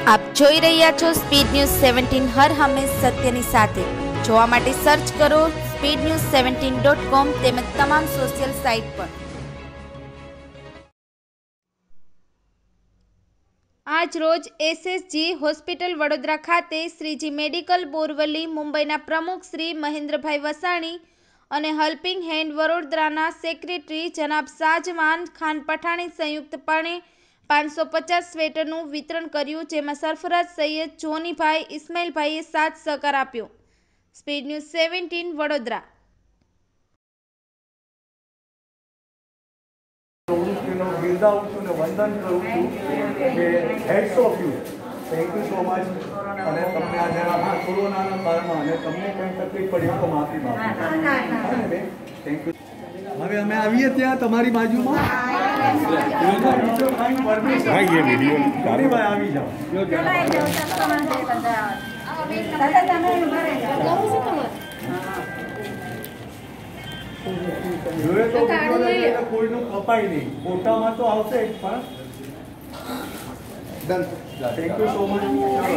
આપ જોઈ રહ્યા છો સ્પીડ ન્યૂઝ 17 હર હંમેશ સત્યની સાથે। જોવા માટે સર્ચ કરો speednews17.com તેમજ તમામ સોશિયલ સાઇટ પર। આજ રોજ એસએસજી હોસ્પિટલ વડોદરા ખાતે શ્રીજી મેડિકલ બોરવલી મુંબઈના પ્રમુખ શ્રી મહેન્દ્રભાઈ વસાણી અને હેલ્પિંગ હેન્ડ વડોદરાના સેક્રેટરી જનાબ શાહજહાન ખાન પઠાણી સંયુક્તપણે 550 સ્વેટરનું વિતરણ કર્યું, જેમાં સરફરાજ સૈયદ, જોનીભાઈ, ઇસ્માઇલભાઈએ સાથ સહકાર આપ્યો। Speed news 17 Vadodara. वंदन करूँ hats off you thank you so much અને તમને આ જરા કોરોનાના કાળમાં અને તમને કંઈ તકલીફ પડી તો માફી માંગુ। Thank you. હવે અમે આવીએ ત્યાં તમારી બાજુમાં ભાઈ એ વિડીયો ભાઈ આવી જાઓ જોયે તો કોઈનું કપાય નહીં, ફોટામાં તો આવશે જ પણ done. Thank you so much.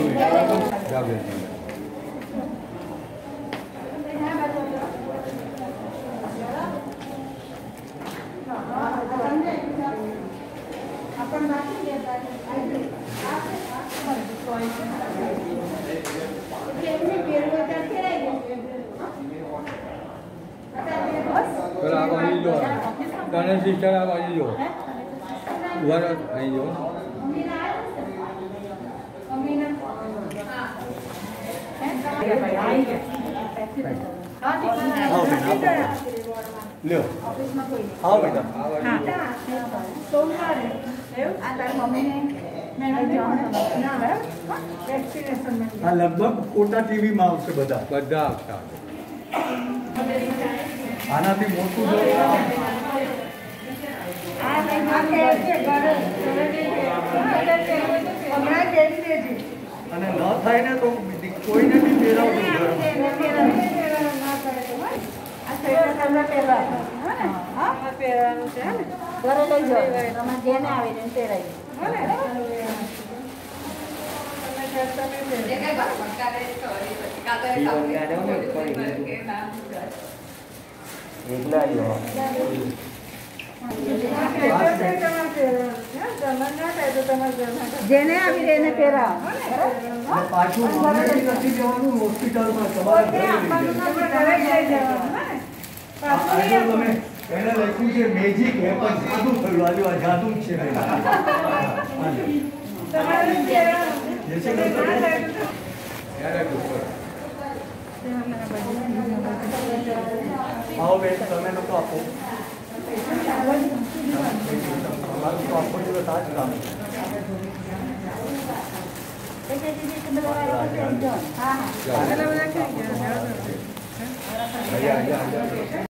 Ganesh sister आप आई जो उधर आई जो लो आओ बेटा हाँ लगभग कोटा टीवी में आवशे बधा बधा आवता आनाथी मोटું અને ન થાય ને તો કોઈને બી પહેરાવજો જેને આવી એને પહેરાવ પાછું નથી જવાનું હોસ્પિટલમાં તમારે તમે એને લખ્યું છે મેજિક હે પણ જાદુ થયું, આજુ આ જાદુ જ છે। આવો બેન તમે લોકો આપો તમારું તો આખો દિવસ આ જ કામ। હા